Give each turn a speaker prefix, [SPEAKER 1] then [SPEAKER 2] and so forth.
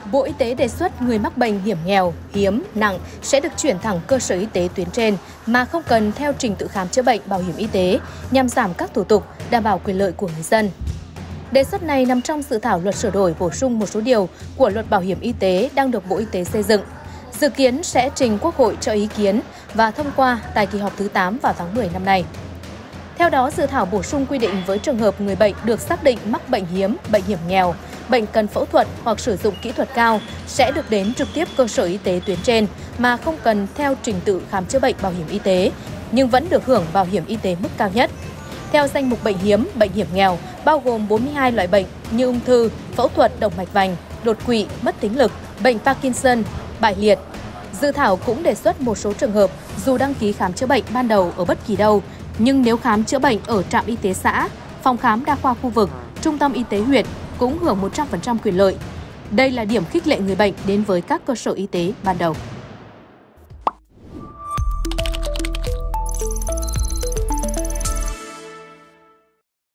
[SPEAKER 1] Bộ Y tế đề xuất người mắc bệnh hiểm nghèo, hiếm, nặng sẽ được chuyển thẳng cơ sở y tế tuyến trên mà không cần theo trình tự khám chữa bệnh bảo hiểm y tế nhằm giảm các thủ tục, đảm bảo quyền lợi của người dân. Đề xuất này nằm trong dự thảo luật sửa đổi bổ sung một số điều của luật bảo hiểm y tế đang được Bộ Y tế xây dựng. Dự kiến sẽ trình Quốc hội cho ý kiến và thông qua tại kỳ họp thứ 8 vào tháng 10 năm nay. Theo đó, dự thảo bổ sung quy định với trường hợp người bệnh được xác định mắc bệnh hiếm, bệnh hiểm nghèo, bệnh cần phẫu thuật hoặc sử dụng kỹ thuật cao sẽ được đến trực tiếp cơ sở y tế tuyến trên mà không cần theo trình tự khám chữa bệnh bảo hiểm y tế, nhưng vẫn được hưởng bảo hiểm y tế mức cao nhất. Theo danh mục bệnh hiếm, bệnh hiểm nghèo bao gồm 42 loại bệnh như ung thư, phẫu thuật động mạch vành, đột quỵ, mất thính lực, bệnh Parkinson, bại liệt. Dự thảo cũng đề xuất một số trường hợp dù đăng ký khám chữa bệnh ban đầu ở bất kỳ đâu, nhưng nếu khám chữa bệnh ở trạm y tế xã, phòng khám đa khoa khu vực, trung tâm y tế huyện cũng hưởng 100% quyền lợi. Đây là điểm khích lệ người bệnh đến với các cơ sở y tế ban đầu.